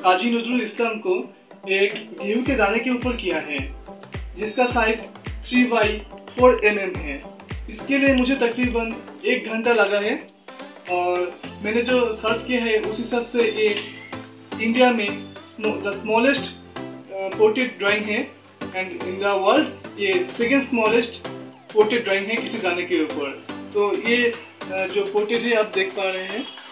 काजी नजरुल इस्लाम को एक गेहूं के दाने के ऊपर किया है जिसका साइज 3x4 mm है। इसके लिए मुझे तकरीबन 1 घंटा लगा है और मैंने जो सर्च किया है उस हिसाब से ये इंडिया में द स्मॉलेस्ट पोर्ट्रेट ड्राइंग है एंड इन द वर्ल्ड ये सेकेंड स्मॉलेस्ट पोर्ट्रेट ड्राइंग है किसी दाने के ऊपर। तो ये जो पोर्ट्रेट है आप देख पा रहे हैं